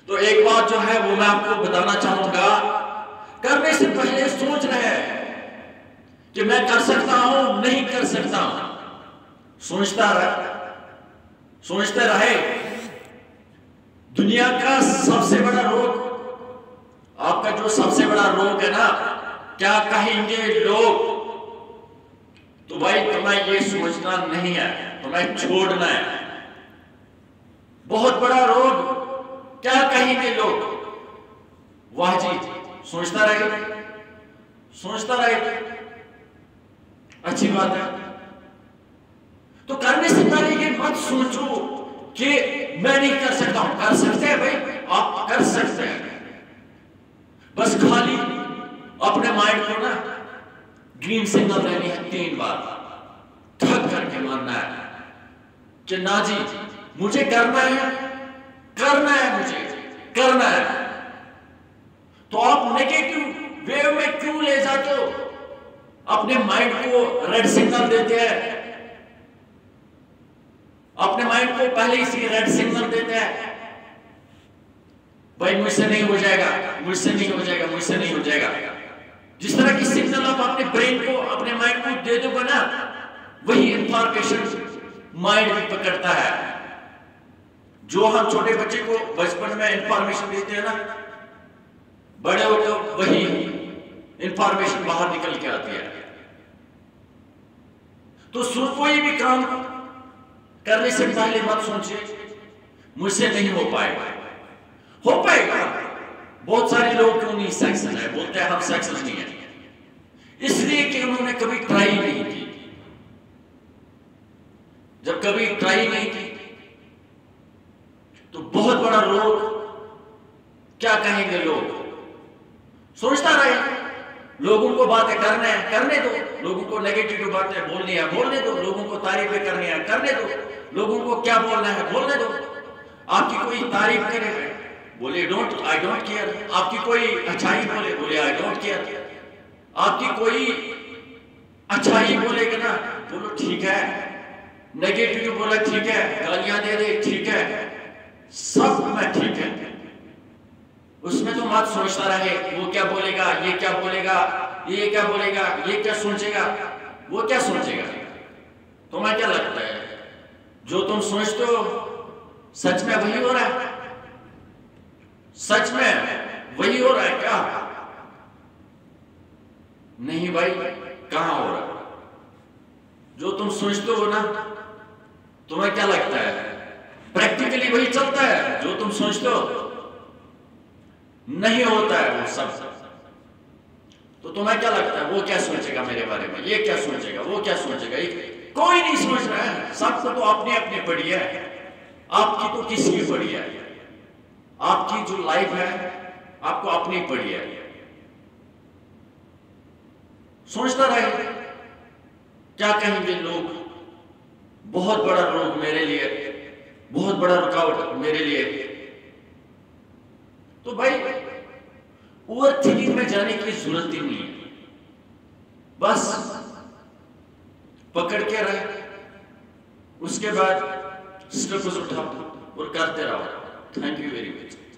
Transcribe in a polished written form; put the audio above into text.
तो एक बात जो है वो मैं आपको बताना चाहूंगा, करने से पहले सोच रहे कि मैं कर सकता हूं नहीं कर सकता, सोचते रहे। दुनिया का सबसे बड़ा रोग, आपका जो सबसे बड़ा रोग है ना, क्या कहेंगे लोग, तो भाई तुम्हें ये सोचना नहीं है, तुम्हें छोड़ना है। बहुत बड़ा रोग, क्या कहेंगे लोग, वाह जी, सोचता रहे, अच्छी बात है। तो करने से पहले ये मत सोचो कि मैं नहीं कर सकता हूं। कर सकते हैं भाई, आप कर सकते हैं, बस खाली अपने माइंड को ना ग्रीन सिग्नल देनी है 3 बार, थक करके मानना है कि ना जी मुझे करना है, मुझे करना है। तो आप नेगेटिव वेव में क्यों ले जाते हो? अपने माइंड को रेड सिग्नल देते हैं, अपने माइंड को पहले ही रेड सिग्नल देते हैं, भाई मुझसे नहीं हो जाएगा। जिस तरह की सिग्नल आप अपने ब्रेन को, अपने माइंड को दे दोगे ना, वही इंफॉर्मेशन माइंड भी पकड़ता है। जो हम छोटे बच्चे को बचपन में इंफॉर्मेशन देते हैं ना, बड़े होकर वही इंफॉर्मेशन बाहर निकल के आती है। तो कोई भी काम करने से पहले मत सोचिए मुझसे नहीं हो पाएगा। बहुत सारे लोग क्यों नहीं सक्सेस है, बोलते हैं हम सक्सेस नहीं है, इसलिए कि उन्होंने कभी ट्राई नहीं की। जब कभी ट्राई नहीं की तो बहुत बड़ा रोग, क्या कहेंगे लोग, सोचता रहे। लोगों को बातें करने दो, लोगों को नेगेटिव बातें बोलनी है बोलने दो, लोगों को तारीफें करनी है करने दो, लोगों को क्या बोलना है बोलने दो। आपकी कोई तारीफ करे, बोले आई डोंट केयर। आपकी कोई अच्छाई बोले आई डोंट केयर। आपकी कोई अच्छाई बोलेगा ना, बोलो ठीक है। नेगेटिव बोला ठीक है, गालियां दे ठीक है, सब में ठीक है। उसमें तो मत सोचता रहे वो क्या बोलेगा, ये क्या बोलेगा, ये क्या बोलेगा, ये क्या सोचेगा, वो क्या सोचेगा। तुम्हें क्या लगता है जो तुम सोचते हो सच में वही हो रहा है? सच में वही हो रहा है क्या? नहीं भाई, कहां हो रहा है? जो तुम सोचते हो ना, तुम्हें क्या लगता है प्रैक्टिकली वही चलता है? जो तुम सोचते हो नहीं होता है वो सब। तो तुम्हें क्या लगता है वो क्या सोचेगा मेरे बारे में, ये क्या सोचेगा, वो क्या सोचेगा? कोई नहीं सोच रहा है, सबको तो अपनी अपनी पड़ी है। आपकी तो किसी की पड़ी है, आपकी जो लाइफ है आपको अपनी पड़ी है। सोचता रहे क्या कहेंगे लोग। बहुत बड़ा रोग मेरे लिए, बहुत बड़ा रुकावट मेरे लिए। तो भाई ओवर थिंकिंग में जाने की जरूरत ही नहीं है, बस पकड़ के रहे, उसके बाद स्टेप्स उठाओ और करते रहो। Thank you very much.